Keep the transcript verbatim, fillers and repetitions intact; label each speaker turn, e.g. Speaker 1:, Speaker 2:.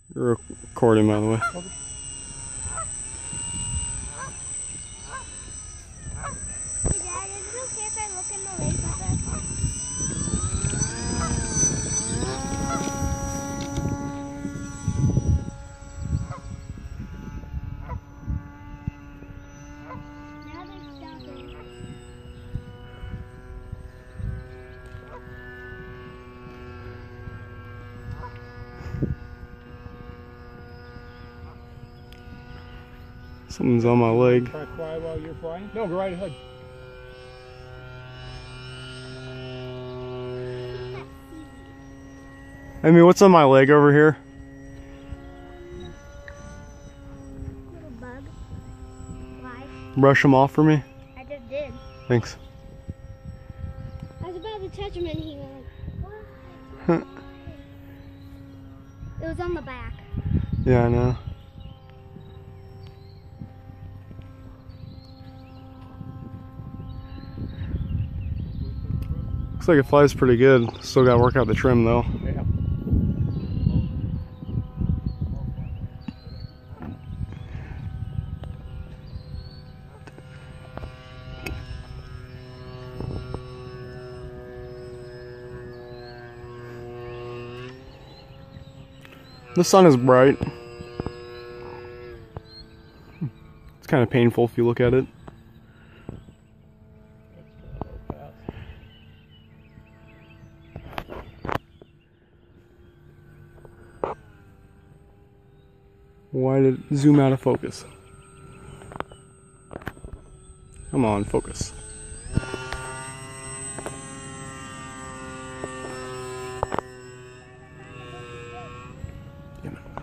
Speaker 1: You're recording, by the way.
Speaker 2: Okay.
Speaker 3: Hey Dad, is it okay if I look in the lake with it? Now they're stopping.
Speaker 1: Something's on my leg.
Speaker 2: Try to fly while you're flying? No, go right ahead.
Speaker 1: I mean, what's on my leg over here?
Speaker 3: Little bug. Fly.
Speaker 1: Brush them off for me?
Speaker 3: I just did.
Speaker 1: Thanks.
Speaker 3: I was about to touch him and he went, what? It was on the back.
Speaker 1: Yeah, I know. Looks like it flies pretty good. Still gotta work out the trim though.
Speaker 2: Yeah.
Speaker 1: The sun is bright. It's kind of painful if you look at it. Why did it zoom out of focus? Come on, focus. Damn it.